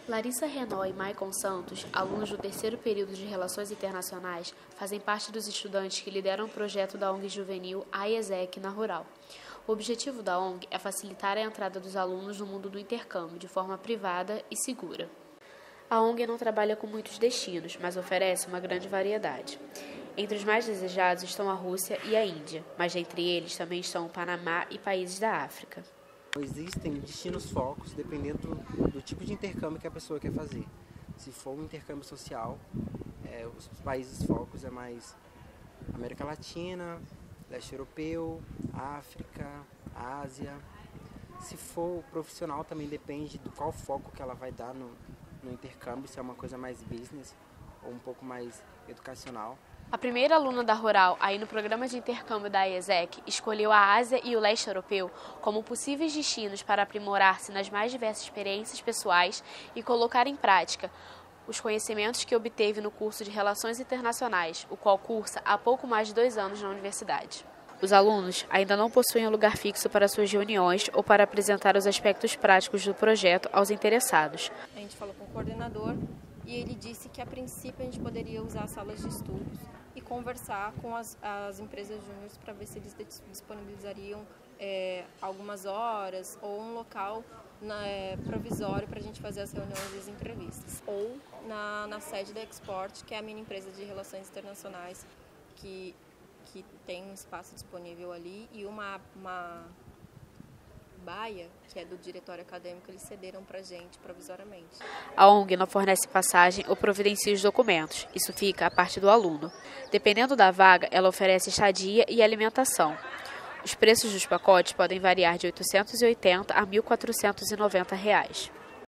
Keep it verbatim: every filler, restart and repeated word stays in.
Larissa Renault e Maicon Santos, alunos do terceiro período de Relações Internacionais, fazem parte dos estudantes que lideram o projeto da O N G juvenil A I E S E C na Rural. O objetivo da O N G é facilitar a entrada dos alunos no mundo do intercâmbio de forma privada e segura. A O N G não trabalha com muitos destinos, mas oferece uma grande variedade. Entre os mais desejados estão a Rússia e a Índia, mas entre eles também estão o Panamá e países da África. Existem destinos focos dependendo do tipo de intercâmbio que a pessoa quer fazer. Se for um intercâmbio social, é, os países focos é mais América Latina, leste europeu, África, Ásia. Se for profissional, também depende do qual foco que ela vai dar no, no intercâmbio, se é uma coisa mais business ou um pouco mais educacional. A primeira aluna da Rural, aí no programa de intercâmbio da A I E S E C, escolheu a Ásia e o leste europeu como possíveis destinos para aprimorar-se nas mais diversas experiências pessoais e colocar em prática os conhecimentos que obteve no curso de Relações Internacionais, o qual cursa há pouco mais de dois anos na universidade. Os alunos ainda não possuem um lugar fixo para suas reuniões ou para apresentar os aspectos práticos do projeto aos interessados. A gente falou com o coordenador e ele disse que a princípio a gente poderia usar salas de estudos e conversar com as, as empresas júniores para ver se eles disponibilizariam é, algumas horas ou um local na, é, provisório para a gente fazer as reuniões e as entrevistas. Ou na, na sede da Export, que é a minha empresa de relações internacionais, que, que tem um espaço disponível ali e uma... uma baia, que é do diretório acadêmico, eles cederam para a gente provisoriamente. A O N G não fornece passagem ou providencia os documentos. Isso fica a parte do aluno. Dependendo da vaga, ela oferece estadia e alimentação. Os preços dos pacotes podem variar de oitocentos e oitenta a mil quatrocentos e noventa reais.